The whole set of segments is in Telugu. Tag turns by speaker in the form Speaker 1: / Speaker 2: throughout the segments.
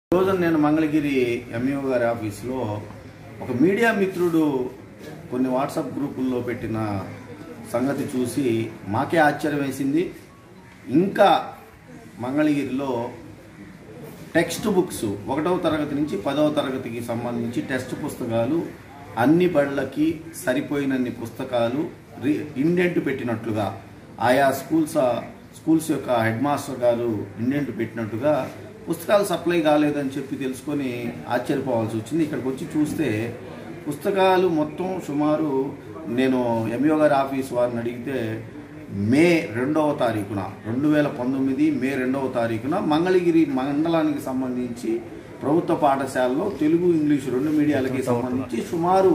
Speaker 1: రోజు నేను మంగళగిరి ఎంఈఓ గారి ఆఫీస్లో ఒక మీడియా మిత్రుడు కొన్ని వాట్సాప్ గ్రూపుల్లో పెట్టిన సంగతి చూసి మాకే ఆశ్చర్యం వేసింది. ఇంకా మంగళగిరిలో టెక్స్ట్ బుక్స్ 1వ తరగతి నుంచి 10వ తరగతికి సంబంధించి టెక్స్ట్ పుస్తకాలు అన్ని బళ్ళకి సరిపోయినన్ని పుస్తకాలు ఇండెంట్ పెట్టినట్లుగా ఆయా స్కూల్స్ యొక్క హెడ్ మాస్టర్ గారు ఇండెంట్ పెట్టినట్టుగా పుస్తకాలు సప్లై కాలేదని చెప్పి తెలుసుకొని ఆశ్చర్యపోవాల్సి వచ్చింది. ఇక్కడికి వచ్చి చూస్తే పుస్తకాలు మొత్తం సుమారు నేను ఎంఈఓ గారి ఆఫీస్ వారిని అడిగితే మే 2వ తారీఖున 2019 మే 2వ తారీఖున మంగళగిరి మండలానికి సంబంధించి ప్రభుత్వ పాఠశాలలో తెలుగు ఇంగ్లీష్ 2 మీడియాలకి సంబంధించి సుమారు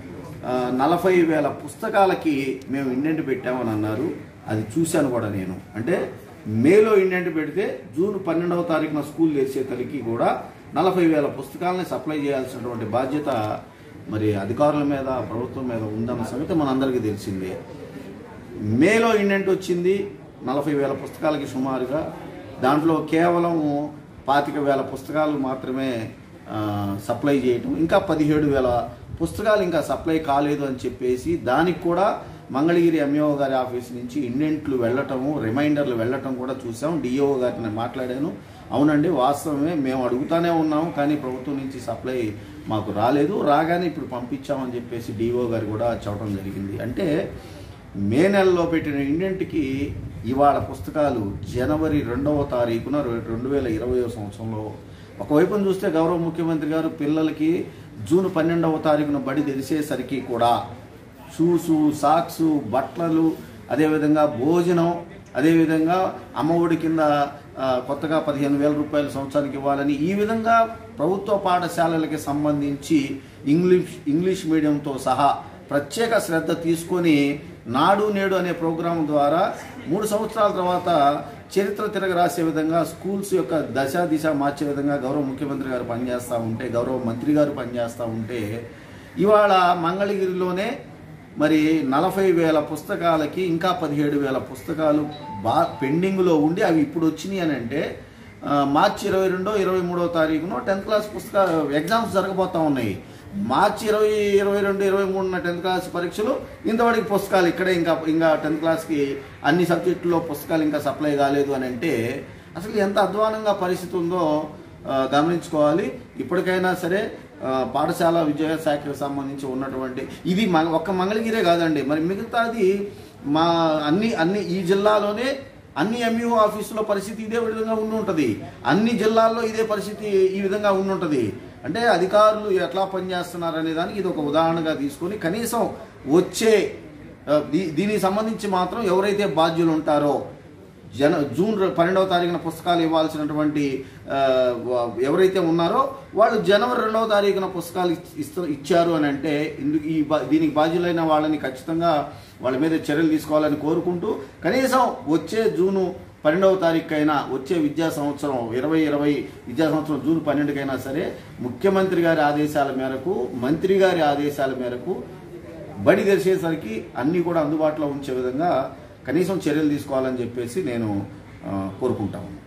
Speaker 1: 40,000 పుస్తకాలకి మేము ఇండెంట్ పెట్టామని అన్నారు. అది చూశాను కూడా నేను. అంటే మేలో ఇండెంట్ పెడితే జూన్ 12వ తారీఖున స్కూల్ తెరిచేతలకి కూడా 40,000 పుస్తకాలని సప్లై చేయాల్సినటువంటి బాధ్యత మరి అధికారుల మీద ప్రభుత్వం మీద ఉందన్న సంగతి మనందరికీ తెలిసిందే. మేలో ఇండెంట్ వచ్చింది 40,000 పుస్తకాలకి సుమారుగా. దాంట్లో కేవలం 25,000 పుస్తకాలు మాత్రమే సప్లై చేయటం, ఇంకా 17,000 పుస్తకాలు ఇంకా సప్లై కాలేదు అని చెప్పేసి దానికి కూడా మంగళగిరి ఎంఈఓ గారి ఆఫీస్ నుంచి ఇండెంట్లు వెళ్ళటము, రిమైండర్లు వెళ్ళటం కూడా చూసాం. డిఓ గారిని మాట్లాడాను. అవునండి, వాస్తవమే, మేము అడుగుతానే ఉన్నాము, కానీ ప్రభుత్వం నుంచి సప్లై మాకు రాలేదు, రాగానే ఇప్పుడు పంపించామని చెప్పేసి డిఓ గారు కూడా చెప్పడం జరిగింది. అంటే మే నెలలో పెట్టిన ఇండెంట్కి ఇవాళ పుస్తకాలు జనవరి 2వ తారీఖున 2020వ సంవత్సరంలో ఒకవైపున చూస్తే గౌరవ ముఖ్యమంత్రి గారు పిల్లలకి జూన్ 12వ తారీఖున బడి తెరిచేసరికి కూడా షూసు, సాక్సు, బట్టలు, అదేవిధంగా భోజనం, అదేవిధంగా అమ్మఒడి కింద కొత్తగా 15,000 రూపాయలు సంవత్సరానికి ఇవ్వాలని ఈ విధంగా ప్రభుత్వ పాఠశాలలకి సంబంధించి ఇంగ్లీష్ మీడియంతో సహా ప్రత్యేక శ్రద్ధ తీసుకొని నాడు నేడు అనే ప్రోగ్రాం ద్వారా 3 సంవత్సరాల తర్వాత చరిత్ర తిరగరాసే విధంగా స్కూల్స్ యొక్క దిశ మార్చే విధంగా గౌరవ ముఖ్యమంత్రి గారు పనిచేస్తూ ఉంటే, గౌరవ మంత్రి గారు పనిచేస్తూ ఉంటే ఇవాళ మంగళగిరిలోనే మరి 40,000 పుస్తకాలకి ఇంకా 17,000 పుస్తకాలు పెండింగ్లో ఉండి అవి ఇప్పుడు వచ్చినాయి అని అంటే మార్చి 22, 23వ తారీఖున 10th క్లాస్ ఎగ్జామ్స్ జరగబోతూ ఉన్నాయి. మార్చి 20, 22, 23న 10th క్లాస్ పరీక్షలు, ఇంతవరకు పుస్తకాలు ఇక్కడే ఇంకా 10th క్లాస్కి అన్ని సబ్జెక్టుల్లో పుస్తకాలు ఇంకా సప్లై కాలేదు అని అంటే అసలు ఎంత అధ్వానంగా పరిస్థితి ఉందో గమనించుకోవాలి. ఇప్పటికైనా సరే పాఠశాల విద్యాశాఖకు సంబంధించి ఉన్నటువంటి ఇది ఒక్క మంగళగిరే కాదండి, మరి మిగతాది మా అన్ని ఈ జిల్లాలోనే అన్ని ఎంఈఓ ఆఫీసులో పరిస్థితి ఇదే విధంగా ఉండుంటుంది, అన్ని జిల్లాల్లో ఇదే పరిస్థితి ఈ విధంగా ఉండుంటుంది. అంటే అధికారులు ఎట్లా పనిచేస్తున్నారు అనే దానికి ఇది ఒక ఉదాహరణగా తీసుకొని కనీసం వచ్చే దీనికి సంబంధించి మాత్రం ఎవరైతే బాధ్యులు ఉంటారో జూన్ 12వ తారీఖున పుస్తకాలు ఇవ్వాల్సినటువంటి ఎవరైతే ఉన్నారో వాళ్ళు జనవరి 2వ తారీఖున పుస్తకాలు ఇచ్చారు అని అంటే దీనికి బాధ్యులైన వాళ్ళని ఖచ్చితంగా వాళ్ళ మీద చర్యలు తీసుకోవాలని కోరుకుంటూ కనీసం వచ్చే జూను 12వ తారీఖుకైనా వచ్చే విద్యా సంవత్సరం 2020 విద్యా సంవత్సరం జూన్ 12కైనా సరే ముఖ్యమంత్రి గారి ఆదేశాల మేరకు, మంత్రి గారి ఆదేశాల మేరకు బడి తెరిచేసరికి అన్నీ కూడా అందుబాటులో ఉంచే విధంగా కనీసం చర్యలు తీసుకోవాలని చెప్పేసి నేను కోరుకుంటాను.